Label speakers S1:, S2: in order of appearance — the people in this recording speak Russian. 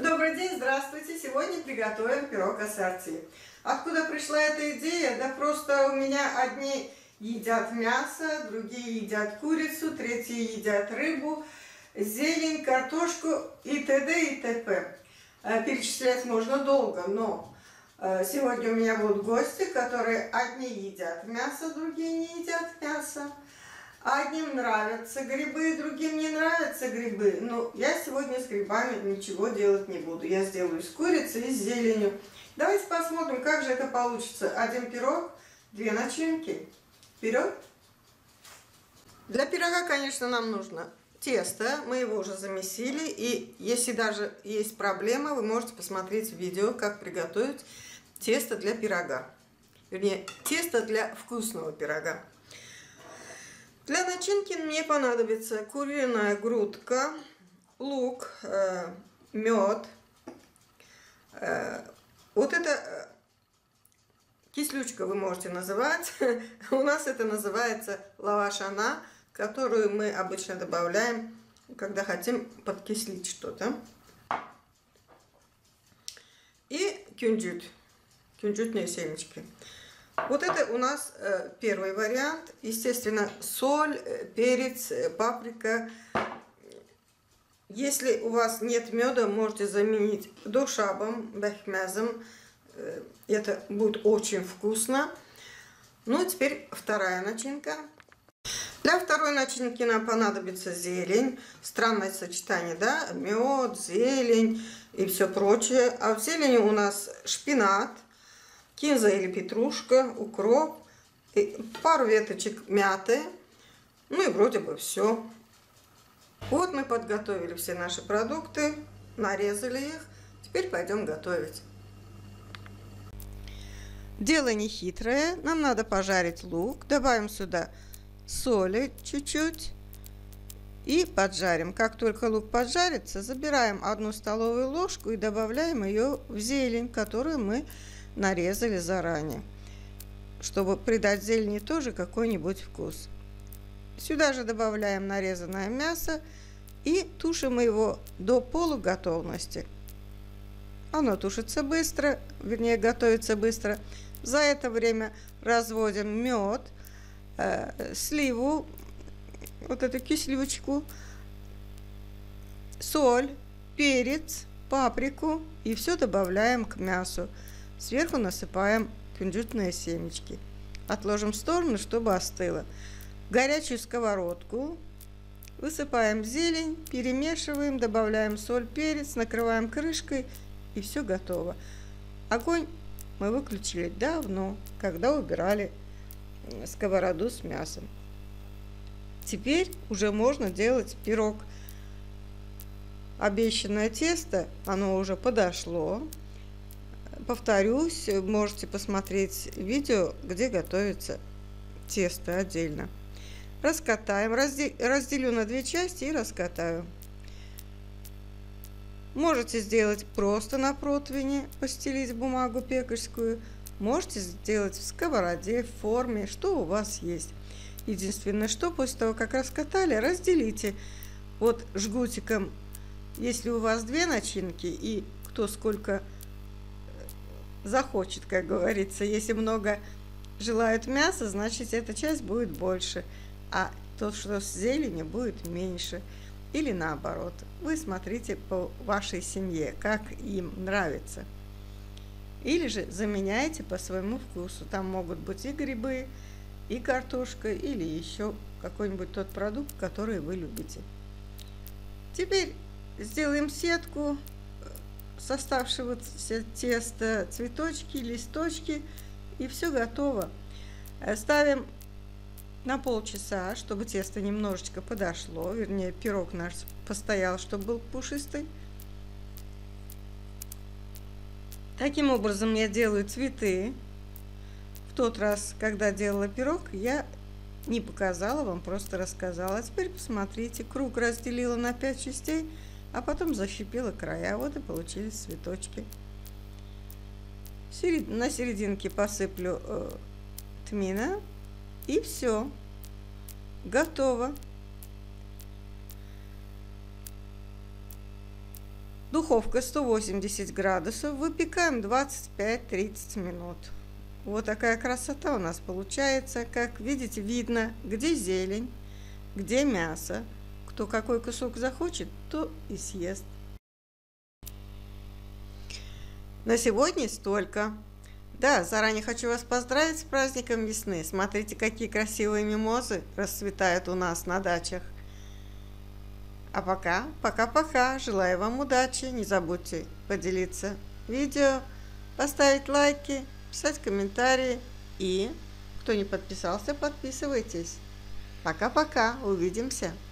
S1: Добрый день, здравствуйте! Сегодня приготовим пирог ассорти. Откуда пришла эта идея? Да просто у меня одни едят мясо, другие едят курицу, третьи едят рыбу, зелень, картошку и т.д. и т.п. Перечислять можно долго, но сегодня у меня будут гости, которые одни едят мясо, другие не едят мясо. Одним нравятся грибы, другим не нравятся грибы. Но я сегодня с грибами ничего делать не буду. Я сделаю с курицей и с зеленью. Давайте посмотрим, как же это получится. Один пирог, две начинки. Вперед! Для пирога, конечно, нам нужно тесто. Мы его уже замесили. И если даже есть проблема, вы можете посмотреть видео, как приготовить тесто для пирога. Вернее, тесто для вкусного пирога. Для начинки мне понадобится куриная грудка, лук, мед. Вот это кислючка вы можете называть. У нас это называется лавашана, которую мы обычно добавляем, когда хотим подкислить что-то. И кунжут, кунжутные семечки. Вот это у нас первый вариант. Естественно, соль, перец, паприка. Если у вас нет меда, можете заменить дошабом, бехмезом. Это будет очень вкусно. Ну, теперь вторая начинка. Для второй начинки нам понадобится зелень. Странное сочетание, да? Мед, зелень и все прочее. А в зелени у нас шпинат, кинза или петрушка, укроп, пару веточек мяты, ну и вроде бы все. Вот мы подготовили все наши продукты, нарезали их, теперь пойдем готовить. Дело не хитрое, нам надо пожарить лук, добавим сюда соли чуть-чуть и поджарим. Как только лук поджарится, забираем 1 столовую ложку и добавляем ее в зелень, которую мы нарезали заранее, чтобы придать зелени тоже какой-нибудь вкус. Сюда же добавляем нарезанное мясо и тушим его до полуготовности. Оно тушится быстро, вернее готовится быстро. За это время разводим мед, сливу, вот эту кислючку, соль, перец, паприку и все добавляем к мясу. Сверху насыпаем кунжутные семечки. Отложим в сторону, чтобы остыло. В горячую сковородку высыпаем зелень, перемешиваем, добавляем соль, перец, накрываем крышкой и все готово. Огонь мы выключили давно, когда убирали сковороду с мясом. Теперь уже можно делать пирог. Обещанное тесто, оно уже подошло. Повторюсь, можете посмотреть видео, где готовится тесто отдельно. Раскатаем, разделю на две части и раскатаю. Можете сделать просто на противне, постелить бумагу пекарскую. Можете сделать в сковороде, в форме, что у вас есть. Единственное, что после того, как раскатали, разделите вот жгутиком, если у вас две начинки и кто сколько захочет, как говорится. Если много желают мяса, значит эта часть будет больше, а то, что с зеленью, будет меньше. Или наоборот. Вы смотрите по вашей семье, как им нравится. Или же заменяйте по своему вкусу. Там могут быть и грибы, и картошка, или еще какой-нибудь тот продукт, который вы любите. Теперь сделаем сетку с оставшегося теста, цветочки, листочки, и все готово. Ставим на полчаса, чтобы тесто немножечко подошло, вернее пирог наш постоял, чтобы был пушистый. Таким образом я делаю цветы. В тот раз, когда делала пирог, я не показала вам, просто рассказала. А теперь посмотрите, круг разделила на 5 частей, а потом защипила края. Вот и получились цветочки. На серединке посыплю тмина. И все. Готово. Духовка 180 градусов. Выпекаем 25-30 минут. Вот такая красота у нас получается. Как видите, видно, где зелень, где мясо. Кто какой кусок захочет, то и съест. На сегодня столько. Да, заранее хочу вас поздравить с праздником весны. Смотрите, какие красивые мимозы расцветают у нас на дачах. А пока. Желаю вам удачи. Не забудьте поделиться видео, поставить лайки, писать комментарии. И кто не подписался, подписывайтесь. Пока-пока. Увидимся.